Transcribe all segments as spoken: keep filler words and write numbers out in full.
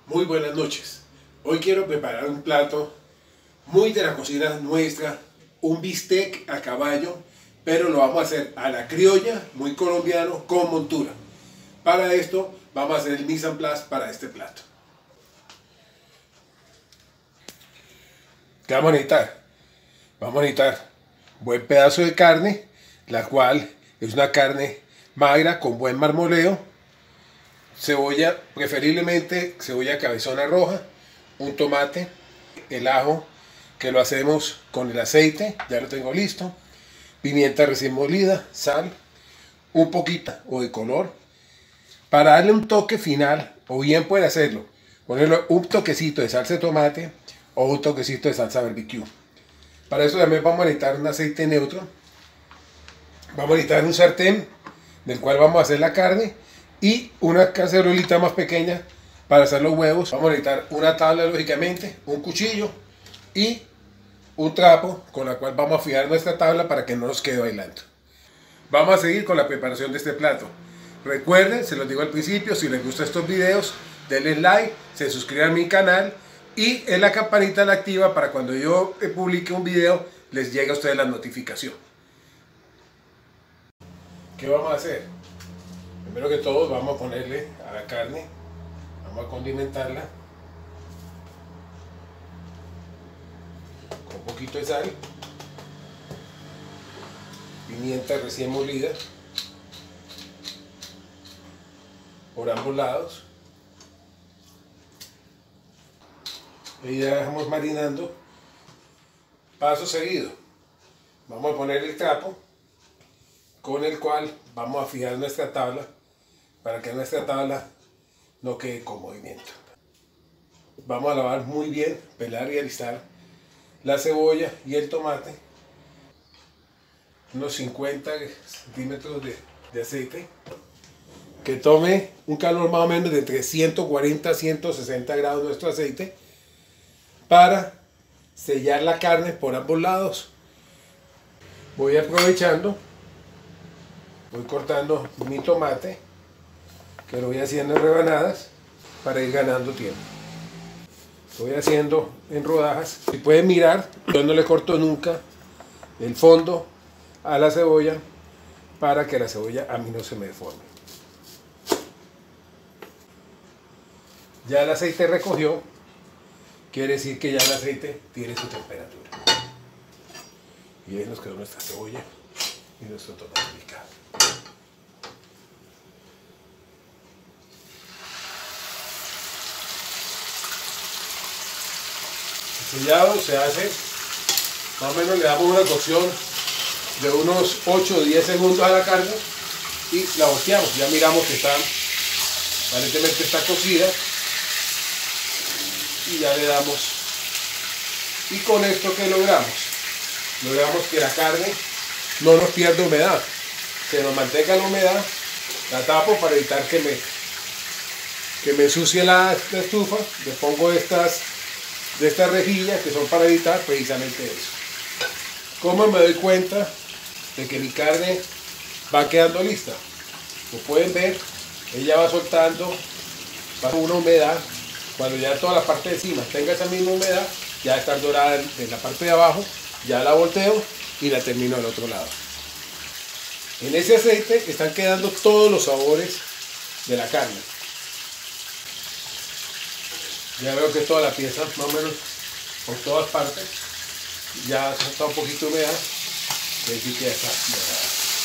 Muy buenas noches. Hoy quiero preparar un plato muy de la cocina nuestra, un bistec a caballo, pero lo vamos a hacer a la criolla, muy colombiano, con montura. Para esto vamos a hacer el mise en place para este plato. ¿Qué vamos a necesitar? Vamos a necesitar buen pedazo de carne, la cual es una carne magra con buen marmoleo, cebolla, preferiblemente cebolla cabezona roja, un tomate, el ajo, que lo hacemos con el aceite, ya lo tengo listo, pimienta recién molida, sal, un poquito o de color, para darle un toque final, o bien puede hacerlo, ponerle un toquecito de salsa de tomate o un toquecito de salsa barbecue. Para eso también vamos a necesitar un aceite neutro, vamos a necesitar un sartén del cual vamos a hacer la carne y una cacerolita más pequeña para hacer los huevos. Vamos a necesitar una tabla, lógicamente, un cuchillo y un trapo con la cual vamos a fijar nuestra tabla para que no nos quede bailando. Vamos a seguir con la preparación de este plato. Recuerden, se los digo al principio, si les gustan estos videos, denle like, se suscriban a mi canal y en la campanita la activa para cuando yo publique un video les llegue a ustedes la notificación. ¿Qué vamos a hacer? Primero que todo vamos a ponerle a la carne, vamos a condimentarla con un poquito de sal, pimienta recién molida por ambos lados y ya dejamos marinando. Paso seguido, vamos a poner el trapo con el cual vamos a fijar nuestra tabla para que nuestra tabla no quede con movimiento. Vamos a lavar muy bien, pelar y alistar la cebolla y el tomate, unos cincuenta centímetros de, de aceite, que tome un calor más o menos de entre ciento cuarenta a ciento sesenta grados nuestro aceite, para sellar la carne por ambos lados. Voy aprovechando, voy cortando mi tomate, que lo voy haciendo en rebanadas para ir ganando tiempo. Lo voy haciendo en rodajas. Si pueden mirar, yo no le corto nunca el fondo a la cebolla para que la cebolla a mí no se me deforme. Ya el aceite recogió, quiere decir que ya el aceite tiene su temperatura. Y ahí nos quedó nuestra cebolla y nuestro tomate picado. El sellado se hace, más o menos le damos una cocción de unos ocho o diez segundos a la carne y la volteamos. Ya miramos que está, aparentemente está cocida, y ya le damos. Y con esto, ¿qué logramos? Logramos que la carne no nos pierda humedad, se nos mantenga la humedad. La tapo para evitar que me, que me ensucie la, la estufa. Le pongo estas de estas rejillas que son para evitar precisamente eso. ¿Cómo me doy cuenta de que mi carne va quedando lista? Como pueden ver, ella va soltando, va con una humedad. Cuando ya toda la parte de encima tenga esa misma humedad, ya va a estar dorada en la parte de abajo, ya la volteo y la termino del otro lado. En ese aceite están quedando todos los sabores de la carne. Ya veo que toda la pieza, más o menos por todas partes, ya está un poquito húmeda, es decir que ya está dorada.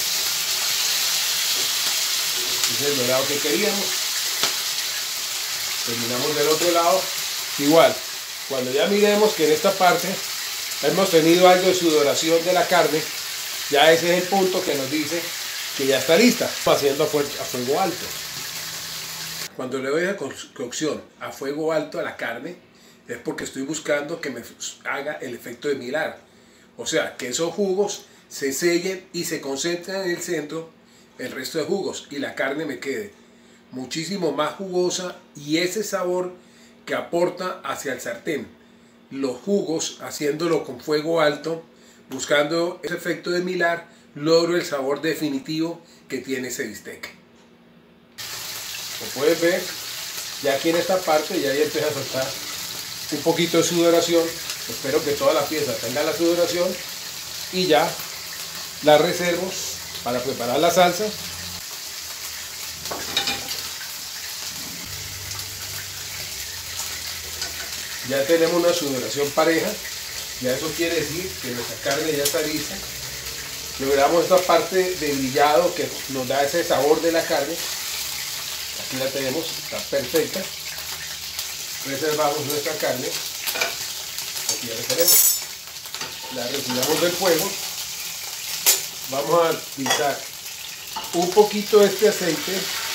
Ese es el dorado que queríamos. Terminamos del otro lado. Igual, cuando ya miremos que en esta parte hemos tenido algo de sudoración de la carne, ya ese es el punto que nos dice que ya está lista. Haciendo a fuego alto. Cuando le doy la cocción a fuego alto a la carne, es porque estoy buscando que me haga el efecto de milar. O sea, que esos jugos se sellen y se concentren en el centro el resto de jugos y la carne me quede muchísimo más jugosa, y ese sabor que aporta hacia el sartén, los jugos, haciéndolo con fuego alto, buscando ese efecto de milar, logro el sabor definitivo que tiene ese bistec. Como pueden ver, Ya aquí en esta parte ya, ya empieza a soltar un poquito de sudoración. Espero que toda la pieza tenga la sudoración y ya la reservo para preparar la salsa. Ya tenemos una sudoración pareja, ya eso quiere decir que nuestra carne ya está lista. Logramos esta parte de brillado que nos da ese sabor de la carne. Aquí la tenemos, está perfecta. Reservamos nuestra carne. Aquí ya la tenemos. La retiramos del fuego. Vamos a utilizar un poquito de este aceite.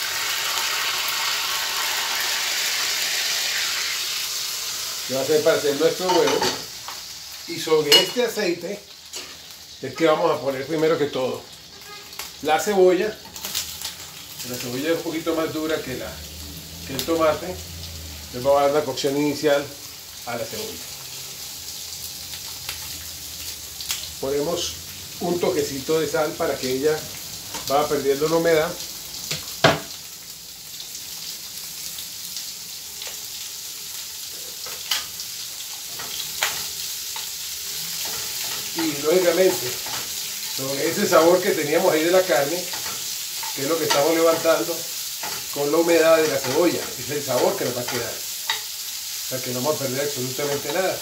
Que va a ser para hacer nuestro huevo. Y sobre este aceite es que vamos a poner primero que todo la cebolla. La cebolla es un poquito más dura que, la, que el tomate. Les vamos a dar la cocción inicial a la cebolla. Ponemos un toquecito de sal para que ella vaya perdiendo la humedad. Y lógicamente, sobre ese sabor que teníamos ahí de la carne, que es lo que estamos levantando, con la humedad de la cebolla, es el sabor que nos va a quedar. O sea que no vamos a perder absolutamente nada.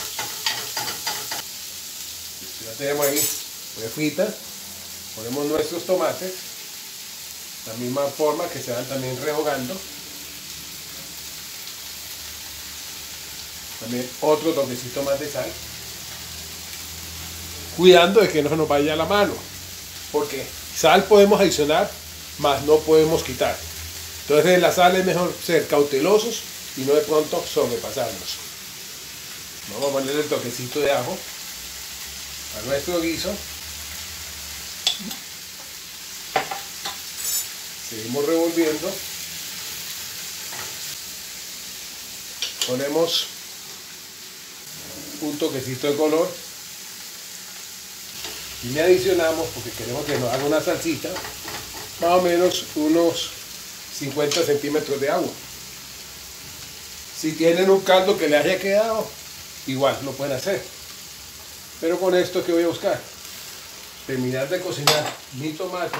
Ya tenemos ahí refrita, ponemos nuestros tomates, de la misma forma que se van también rehogando. También otro toquecito más de sal. Cuidando de que no se nos vaya la mano, porque sal podemos adicionar, mas no podemos quitar. Entonces en la sal es mejor ser cautelosos y no de pronto sobrepasarnos. Vamos a ponerle el toquecito de ajo a nuestro guiso. Seguimos revolviendo. Ponemos un toquecito de color. Y le adicionamos, porque queremos que nos haga una salsita, más o menos unos cincuenta centímetros de agua. Si tienen un caldo que le haya quedado, igual lo pueden hacer. Pero con esto que voy a buscar, terminar de cocinar mi tomate,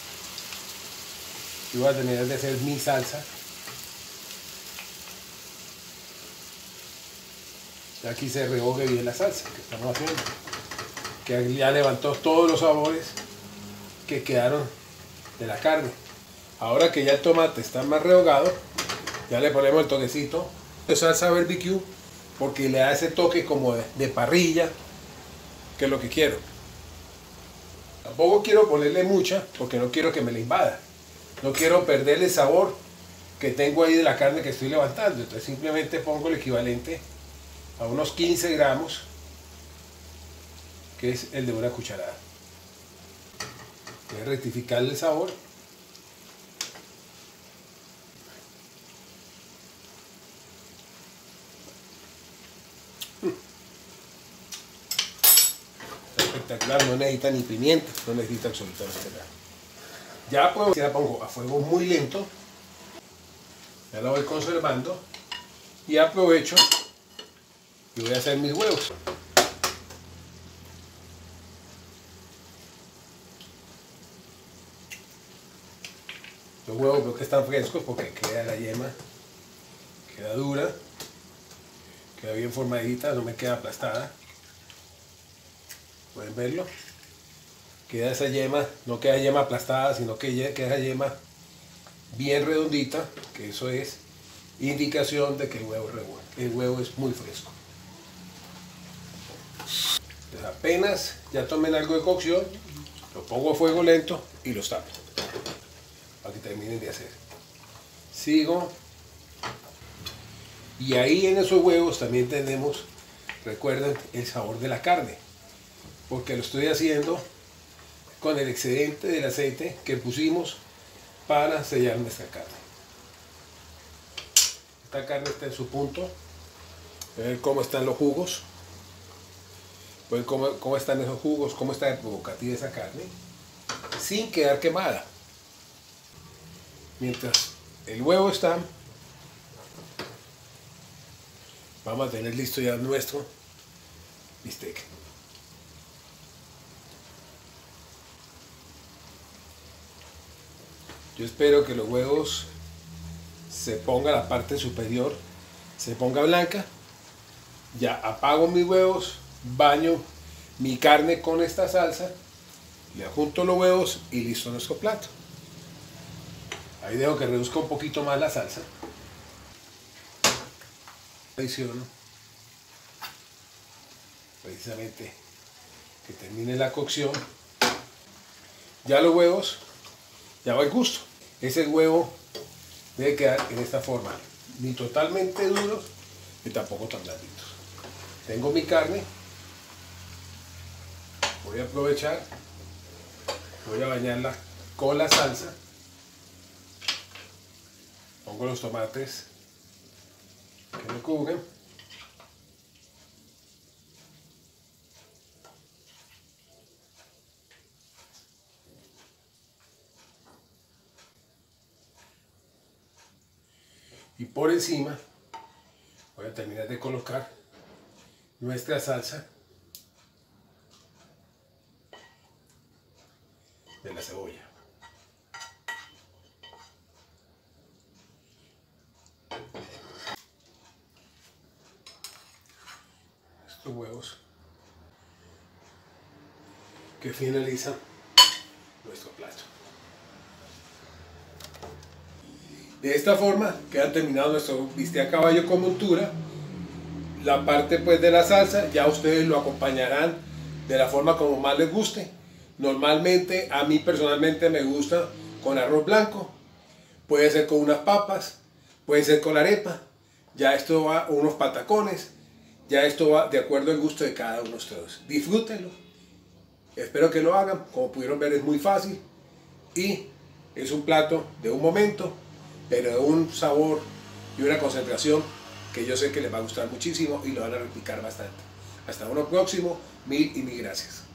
y voy a terminar de hacer mi salsa. Aquí se rehogue bien la salsa que estamos haciendo, que ya levantó todos los sabores que quedaron de la carne. Ahora que ya el tomate está más rehogado, ya le ponemos el toquecito de salsa barbecue, porque le da ese toque como de, de parrilla, que es lo que quiero. Tampoco quiero ponerle mucha, porque no quiero que me la invada. No quiero perder el sabor que tengo ahí de la carne que estoy levantando. Entonces simplemente pongo el equivalente a unos quince gramos, que es el de una cucharada. Voy a rectificar el sabor. Espectacular, no necesita ni pimienta, no necesita absolutamente nada. Ya puedo, si la pongo a fuego muy lento, ya la voy conservando y aprovecho y voy a hacer mis huevos. Los huevos veo que están frescos porque queda la yema, queda dura, queda bien formadita, no me queda aplastada. Pueden verlo. Queda esa yema, no queda yema aplastada, sino que queda yema bien redondita, que eso es indicación de que el huevo es revuelto. El huevo es muy fresco. Entonces apenas ya tomen algo de cocción, lo pongo a fuego lento y los tapo para que terminen de hacer. Sigo. Y ahí en esos huevos también tenemos, recuerden, el sabor de la carne, porque lo estoy haciendo con el excedente del aceite que pusimos para sellar nuestra carne. Esta carne está en su punto. Ven cómo están los jugos. Ven cómo, cómo están esos jugos, cómo está de provocativa esa carne, sin quedar quemada. Mientras el huevo está vamos a tener listo ya nuestro bistec. Yo espero que los huevos se ponga la parte superior, se ponga blanca. Ya apago mis huevos, baño mi carne con esta salsa, le junto los huevos y listo nuestro plato. Ahí dejo que reduzca un poquito más la salsa. Adiciono precisamente que termine la cocción. Ya los huevos, ya va el gusto. Ese huevo debe quedar en esta forma, ni totalmente duros ni tampoco tan blanditos. Tengo mi carne, voy a aprovechar, voy a bañarla con la salsa. Pongo los tomates que me cubren. Y por encima voy a terminar de colocar nuestra salsa de la cebolla. Estos huevos que finalizan nuestro plato. De esta forma queda terminado nuestro bistec a caballo con montura. La parte pues de la salsa ya ustedes lo acompañarán de la forma como más les guste. Normalmente a mí personalmente me gusta con arroz blanco, puede ser con unas papas, puede ser con arepa. Ya esto va, unos patacones, ya esto va de acuerdo al gusto de cada uno de ustedes. Disfrútenlo, espero que lo hagan. Como pudieron ver, es muy fácil y es un plato de un momento, pero de un sabor y una concentración que yo sé que les va a gustar muchísimo y lo van a replicar bastante. Hasta uno próximo, mil y mil gracias.